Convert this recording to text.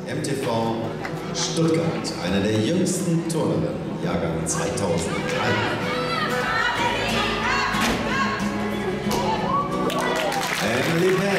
MTV Stuttgart, eine der jüngsten Turnerinnen, Jahrgang 2003. Emelie Petz.